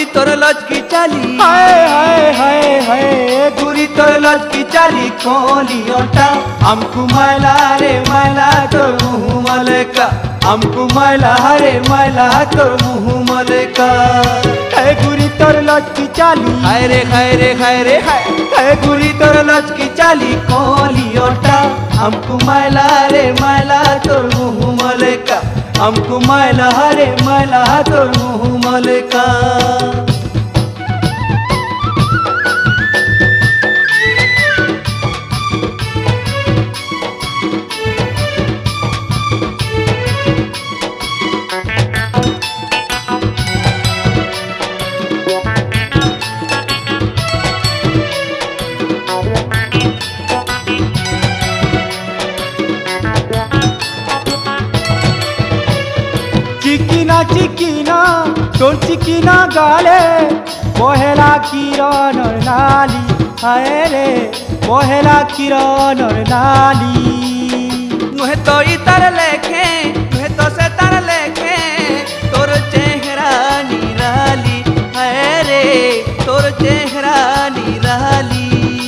गुरी तोर लचकी चाली हाय हाय हाय हाय गुरी तोर लचकी चाली कोलियोटा हमको मैला रे मैला तोर मुँह मलका हमको मैला रे मैला तोर मुँह मलका है गुरी तोर लचकी चाली हाय रे हाय रे हाय रे हाय है गुरी तोर लचकी चाली कोलियोटा हमको मैला रे मैला तोर मुँह मलका हमको मैला रे मैला तोर मुँह मलका चिकिना तोर चिकिना गाले बहेला किरण नाली हाय रे बहेला किरण नाली नुहे तो इतर लेखे नुहे तो से तर लेखे तोर चेहरा निराली हाय रे तोर चेहरा निराली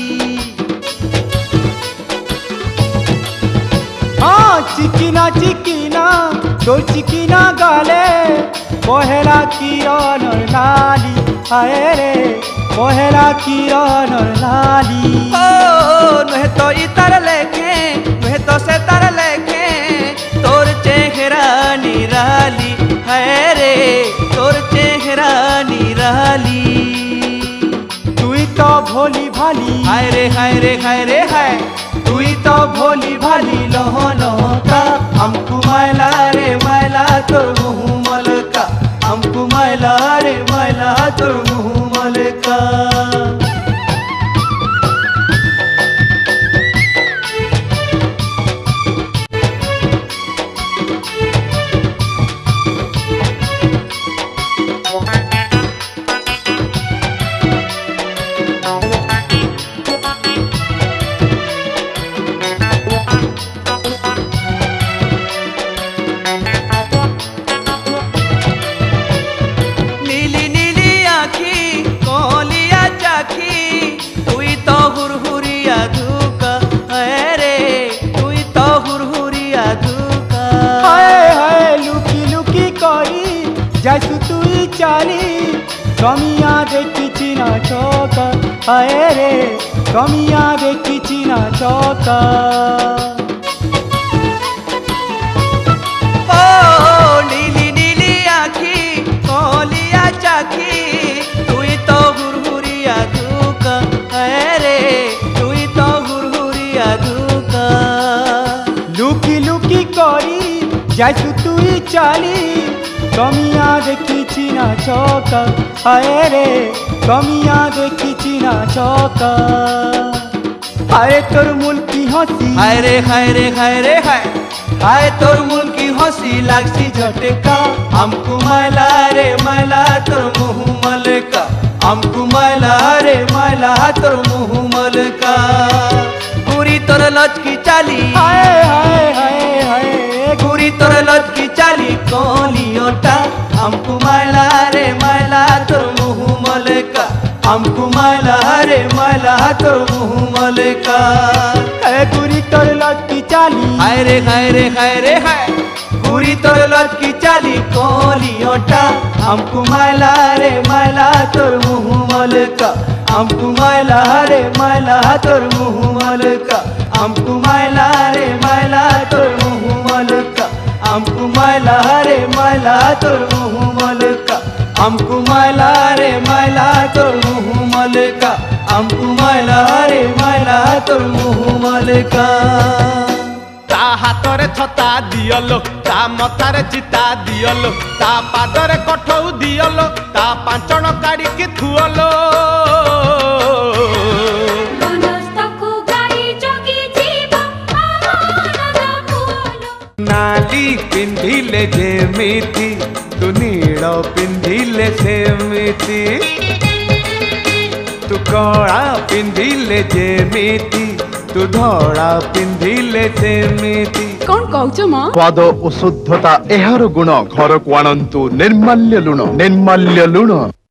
हाँ चिकिना तोर चिकिना गाले बहेला किरण नाली हाय रे बहेला किरण नाली नुहे तो इतर लेखे नुहे तो से तर लेखे तोर चेहरा निराली हाय रे तोर चेहरा निराली तुई तो भोली भाली हाय रे हाय रे हाय रे हाय तुई तो भोली भाली लहो लहोता हमको मैला रे मैला तोर मुँह मलका हमको मैला रे मैला तोर मुँह मलका जैसु तुई चाली कमिया देखी ना चौक हाय रे कमिया देखी ना चौक ओ नीली नीली आखी कोलिया चाखी तुई तो हुरहुरिया धूक हाय रे तुई तो हुरहुरिया धूक लुकी लुकी करी जैसु तुई चाली कमिया देखी ना चौक हाय रे कमिया देखी ना चौक हाय तोर मुल की हंसी हाय रे हाय रे हाय रे हाय हाय तोर मुल की हंसी लागसी झटका हमको मैला रे मैला तोर मुँह मलका हमको मैला रे मैला तोर मुँह मलका गुरी तोर लचकी चाली हाय हाय हाय हाय गुरी तोर लचकी चाली कोलियोटा हमको मैला रे मैला तोर मुँह मलका हमको मैला रे मैला तोर मुँह मलका गुरी तोर लचकी चाली हाय रे हाय रे हाय रे हाय गुरी तोर लचकी चाली कोलियोटा हमको मैला रे मैला तोर मुँह मलका हमको मैला रे मैला तोर मुँह मलका हमको मैला रे मैला तोर मुँह मलका हमको मैला रे मैला तोर मुँह मलका हमको मैला रे मैला तोर मुँह मलका हमको मैला रे मैला तोर मुँह मलका ता हातरे छता दियलो ता मथारे चिता दियलो ता पादरे कठौ दियलो ता पांचण काढ़ी के थुअलो नाली पिंधिले जेमिति तू नील पिंधिले सेमिति तू कला पिंधिले जेमिति तु धड़ा पिंधिले सेमिति कौन कहूच मां स्वाद ओ शुद्धता एहार गुण घर को आणंतु निर्माल्य लुण